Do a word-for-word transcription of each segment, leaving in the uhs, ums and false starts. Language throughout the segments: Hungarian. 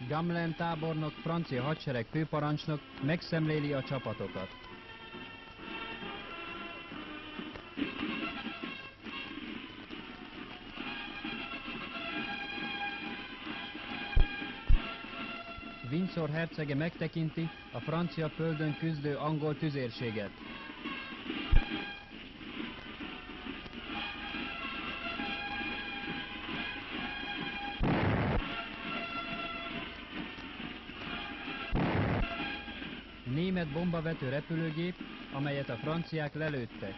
Gamelin tábornok, francia hadsereg főparancsnok megszemléli a csapatokat. Windsor hercege megtekinti a francia földön küzdő angol tüzérséget. Német bombavető repülőgép, amelyet a franciák lelőttek.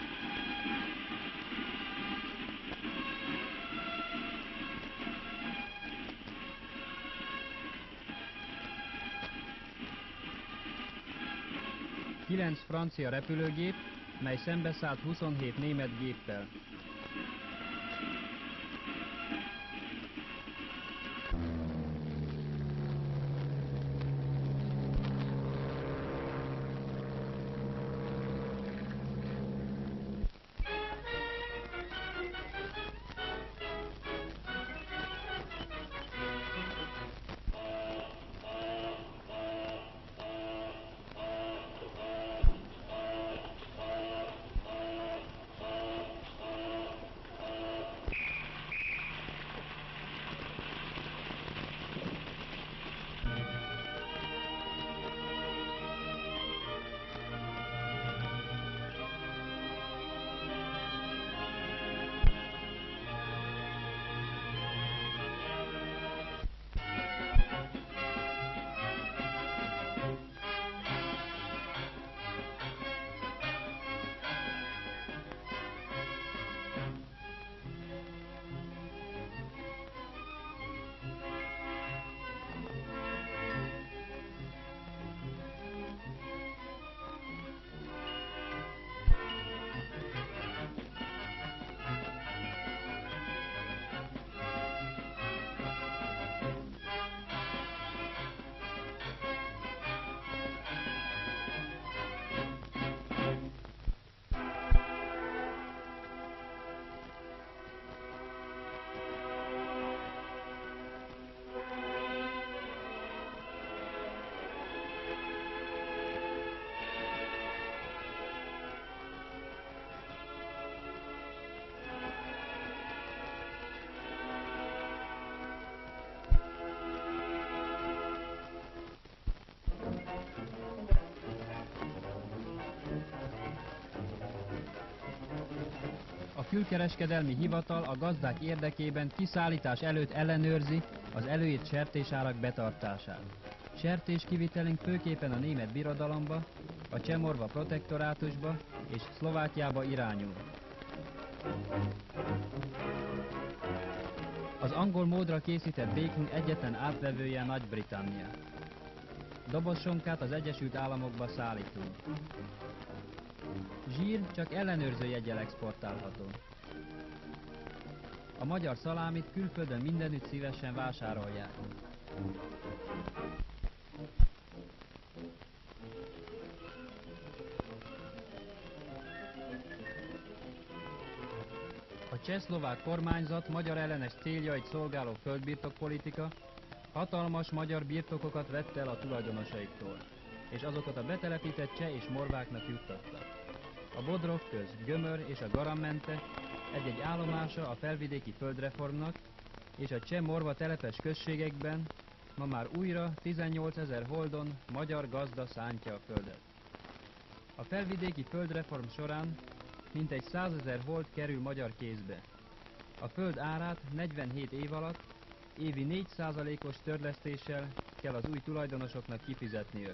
Kilenc francia repülőgép, mely szembeszállt huszonhét német géppel. A külkereskedelmi hivatal a gazdák érdekében kiszállítás előtt ellenőrzi az előírt sertésárak betartását. Sertés kivitelünk főképpen a német birodalomba, a Cseh-Morva protektorátusba és Szlovákiába irányul. Az angol módra készített békünk egyetlen átvevője Nagy-Britannia. Dobozsonkát az Egyesült Államokba szállítunk. Zsír csak ellenőrző jeggyel exportálható. A magyar szalámit külföldön mindenütt szívesen vásárolják. A cseh-szlovák kormányzat magyar ellenes céljait szolgáló földbirtokpolitika hatalmas magyar birtokokat vett el a tulajdonosaiktól, és azokat a betelepített cseh és morváknak juttatta. A Bodrog köz, Gömör és a Garam-mente egy-egy állomása a felvidéki földreformnak, és a cseh-morva telepes községekben ma már újra tizennyolcezer holdon magyar gazda szántja a földet. A felvidéki földreform során mintegy százezer hold kerül magyar kézbe. A föld árát negyvenhét év alatt évi négy százalékos törlesztéssel kell az új tulajdonosoknak kifizetniük.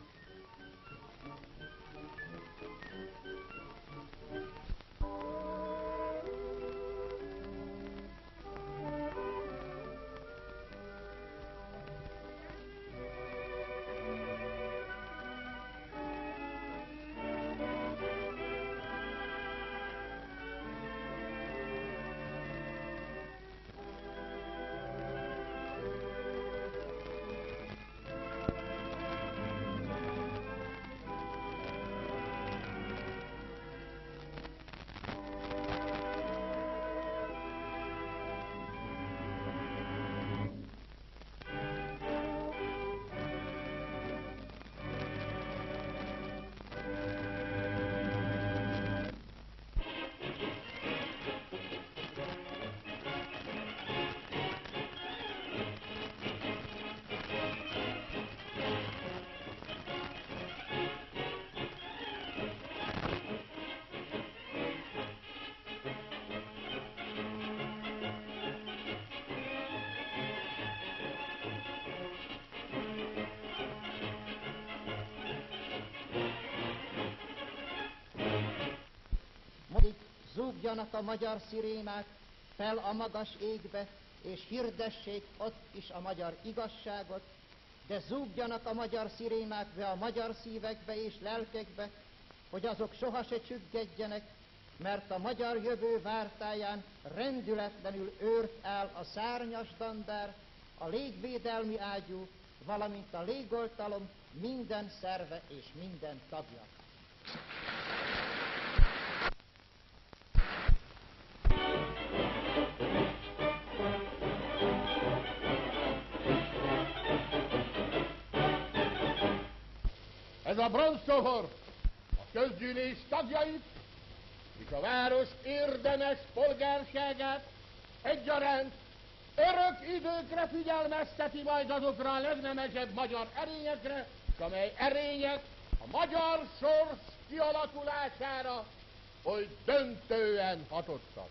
zúgjanak a magyar szirénák fel a magas égbe, és hirdessék ott is a magyar igazságot, de zúgjanak a magyar szirénák be a magyar szívekbe és lelkekbe, hogy azok soha se csüggedjenek, mert a magyar jövő vártáján rendületlenül őrt áll a szárnyas dandár, a légvédelmi ágyú, valamint a légoltalom minden szerve és minden tagja. Ez a bronzsohor a közgyűlés tagjait és a város érdemes polgárságát egyaránt örök időkre figyelmezteti majd azokra a legnemesebb magyar erényekre, és amely erények a magyar sors kialakulására oly döntően hatottak.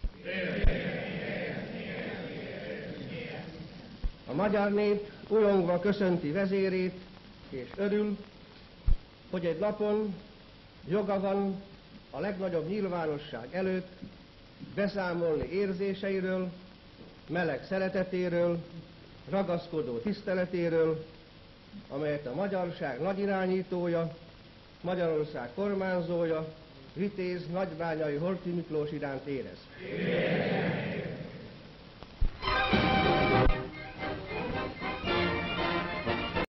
A magyar nép újongva köszönti vezérét, és örül, hogy egy napon joga van a legnagyobb nyilvánosság előtt beszámolni érzéseiről, meleg szeretetéről, ragaszkodó tiszteletéről, amelyet a magyarság nagy irányítója, Magyarország kormányzója, Vitéz Nagybányai Horthy Miklós iránt érez.